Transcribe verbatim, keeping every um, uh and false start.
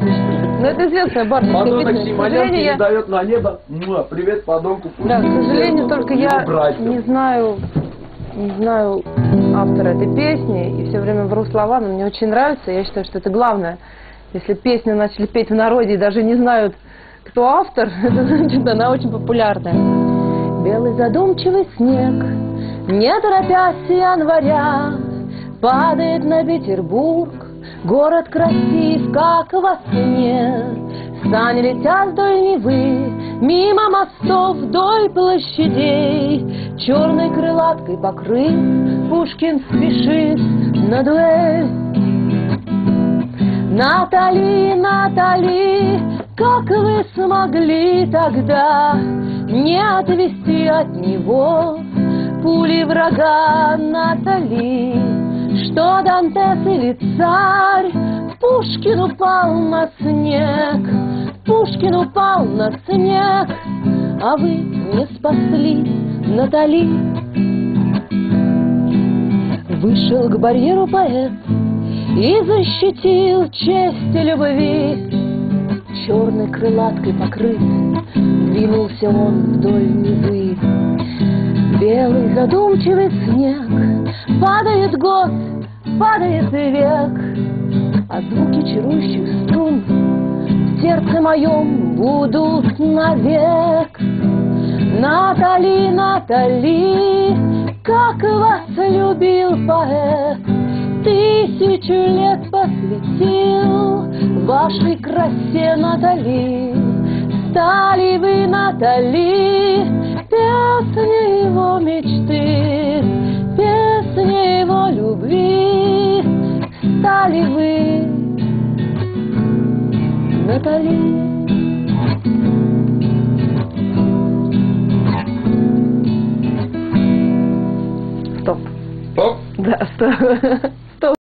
Ну, это известная бардовская Подонок песня. К Симонян сожалению, я... передает на небо. Муа, привет подонку. Да, к сожалению, только я братьям. не знаю, не знаю автора этой песни, и все время вру слова, но мне очень нравится, я считаю, что это главное. Если песню начали петь в народе и даже не знают, кто автор, это значит, она очень популярная. Белый задумчивый снег, не торопясь января, падает на Петербург, город красив, как во сне. Сани летят вдоль Невы, мимо мостов, вдоль площадей. Черной крылаткой покрыт, Пушкин спешит на дуэль. Натали, Натали, как вы смогли тогда не отвести от него пули врага, Натали? Что Дантес или царь, Пушкин упал на снег, Пушкин упал на снег, а вы не спасли, Натали. Вышел к барьеру поэт и защитил честь любви. Черной крылаткой покрыт, двинулся он вдоль Невы. Белый задумчивый снег, падает год, падает век, а звуки чарующих струн в сердце моем будут навек. Натали, Натали, как вас любил поэт, тысячу лет посвятил вашей красе, Натали. Стали вы, Натали, песней его мечты, песней его любви. Стали вы, Натали. Стоп. Стоп. Да, стоп.